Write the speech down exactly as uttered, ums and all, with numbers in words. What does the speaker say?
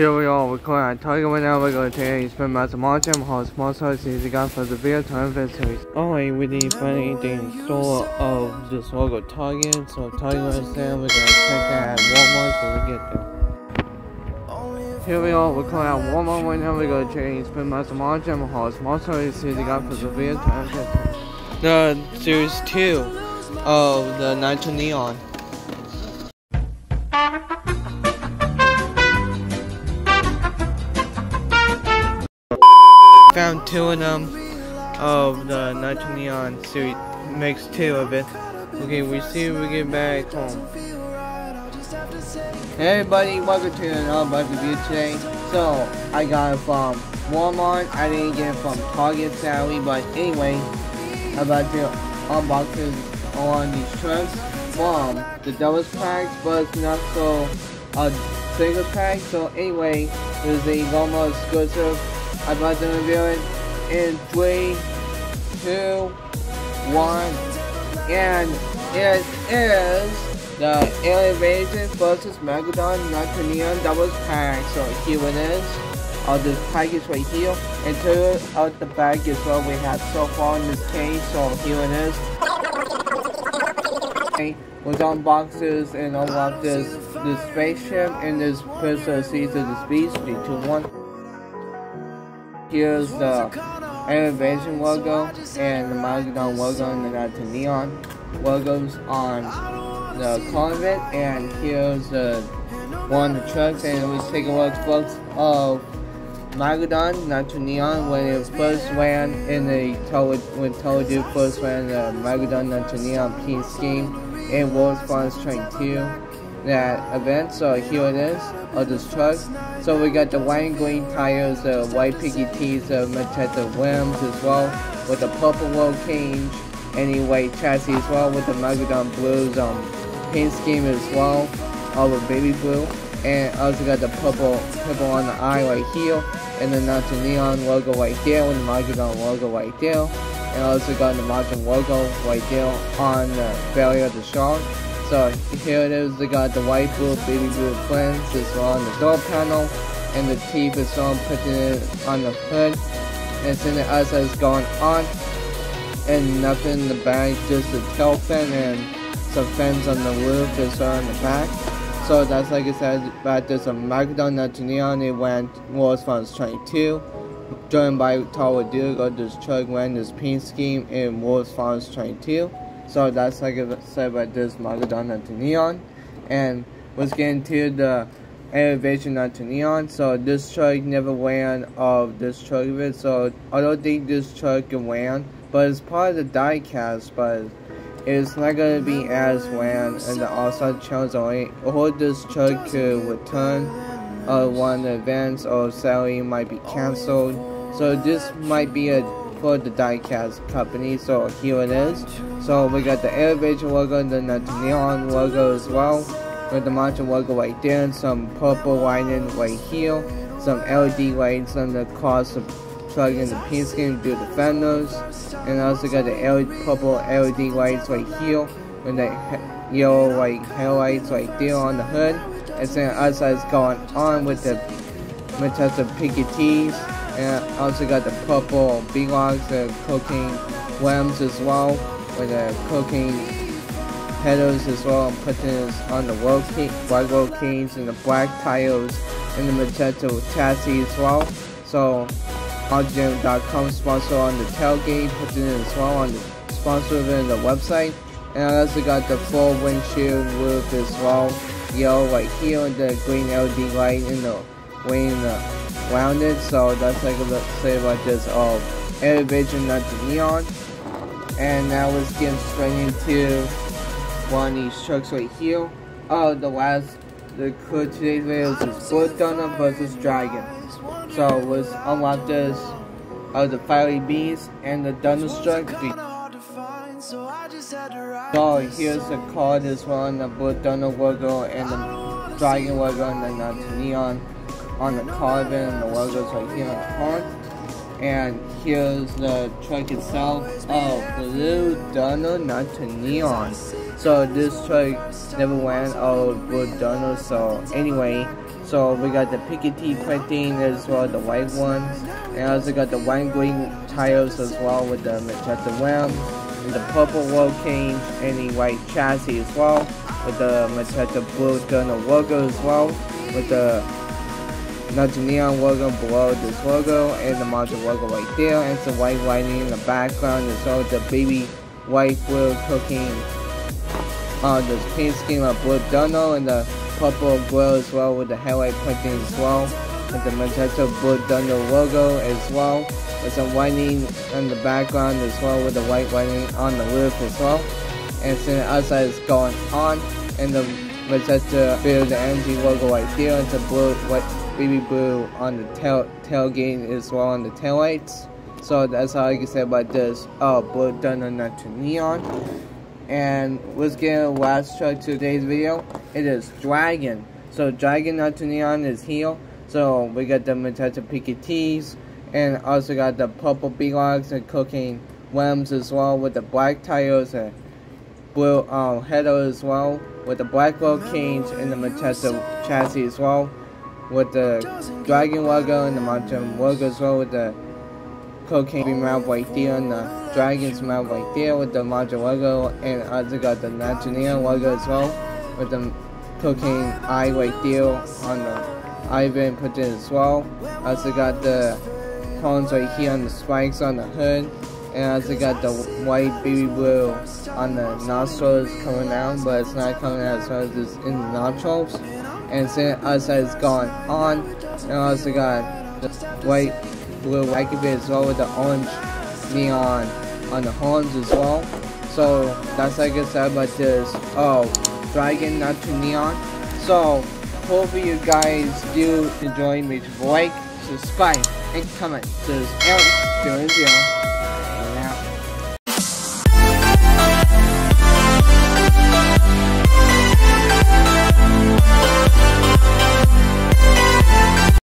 Here we are, we're calling at Target right now. We're going to take a spin master march and how small size is the guy for the video time series. Alright, we need to find anything in store of this logo Target. So Target right there, we're going to check that at Walmart so we get there. Here we are, we're calling at Walmart right now. We're going to check a spin master march and how small size is the guy for the video time series. The series two of the Nitro Neon. Found two of them of the Nitro Neon series, makes two of it. Okay, we see if we get back home. Hey everybody, welcome to another review today. So, I got it from Walmart. I didn't get it from Target sadly, but anyway, I'm about to unbox it on these trucks from the Devil's Packs, but it's not so a single pack. So anyway, there's a Walmart exclusive. I'm about to review it in three, two, one, and it is the Alien Invasion versus Megalodon Nitro Neon Doubles Pack. So here it is, uh, this package right here, and two out the bag is what we have so far in this case. So here it is. Okay, we'll unbox this and unlock this this spaceship and this person sees the beast. Three, two, one. Here's the Alien Invasion logo and the Megalodon logo and the Nitro Neon logos on the car of it. And here's the one of the trucks, and we take a look folks of Megalodon Nitro Neon when it first ran in the Tele when Teledu first ran the Megalodon Nitro Neon paint scheme in World Finals twenty-two. That event. So here it is of this truck. So we got the white and green tires, the white picky tees, the Manchester rims as well, with the purple roll cage, any white chassis as well, with the Megalodon blues um paint scheme as well, all with baby blue, and also got the purple purple on the eye right here, and then Nitro Neon logo right there, with the Megalodon logo right there, and also got the Megalodon logo right there on the belly of the shark. So here it is, they got the white, blue, baby blue prints as well on the door panel, and the teeth is all putting it on the hood. And then the outside is going on, and nothing in the back, just the tail fin and some fins on the roof as well on the back. So that's like I said, about this a Megalodon Nitro Neon. It went World Finals twenty-two, joined by Tower Dugo. This truck ran this paint scheme in World Finals twenty-two. So that's like I said about this Megalodon Nitro Neon. And let's get into the Alien Invasion Nitro Neon. So this truck never ran of this truck of it. So I don't think this truck can ran, but it's part of the die cast, but it's not gonna be as ran and the outside channels only. Or this truck could return uh, one of the events, or sadly might be cancelled. So this might be a for the diecast company. So here it is. So we got the Alien Invasion logo and the Nitro Neon logo as well, with the Monster logo right there, and some purple lighting right here, some L E D lights on the cross of plug in the paint scheme to do the fenders, and also got the L E D, purple L E D lights right here, with the yellow like headlights right there on the hood, and then outside is going on with the Manchester Picky tees. And I also got the purple B-locks, the cocaine rims as well, with the cocaine pedals as well. I'm putting this on the roll cage, white roll cage, and the black tires, and the magenta chassis as well. So, oxygen dot com sponsor on the tailgate, putting it as well on the sponsor of it on the website. And I also got the full windshield roof as well, yellow right here, and the green L E D light in the way in the around it. So that's like a say about this of Alien Invasion Nitro Neon. And now let's get straight into one of these trucks right here. Oh, the last the crew today's video is Bullet Donut versus Dragon. So let's unlock this of the Fiery Beast and the Donut truck. So here's the card as well, and the Bullet Donut logo and the Dragon logo and the Nitro Neon on the carbon, and the logos right here on the front. And here's the truck itself. Oh, Blue Donut Nitro Neon. So this truck never went out of Blue Donut. So anyway, So we got the Piketty printing as well, the white ones, and also got the white green tires as well with the magenta rim, and the purple roll cage, and the white chassis as well with the magenta blue journal logo as well with the Not Neon logo below this logo, and the module logo right there, and some white lighting in the background as well with the baby white blue cooking on uh, this paint scheme of blue journal, and the purple glow as well with the headlight printing as well with the magenta blue journal logo as well with some whiting in the background as well with the white lighting on the roof as well, and then the outside is going on, and the magenta feel the energy logo right there, and the blue white baby blue on the tail tailgate as well on the taillights. So that's all I can say about this oh blue journal Not Too Neon. And let's get the last truck to today's video. It is Dragon. So Dragon Not Too Neon is here. So we got the magenta Piketties, and also got the purple B-locks and cooking rims as well with the black tires and blue um, header as well with the black roll cage and the magenta chassis as well with the Dragon logo and the magenta logo as well with the cocaine mouth right there and the dragon's mouth right there with the module logo, and also got the Not Too Neon logo as well with the cocaine eye right there on the eye vent put in as well. Also got the horns right here on the spikes on the hood, and also got the white baby blue on the nostrils coming out, but it's not coming out as well as it's in the nostrils. And then outside is going on, and also got the white blue wacky bit as well with the orange neon on the horns as well. So that's like I said about this oh Dragon Not Too Neon. So hopefully you guys do enjoy. Make sure to like, subscribe, and comment. So this is Aaron, zero zero.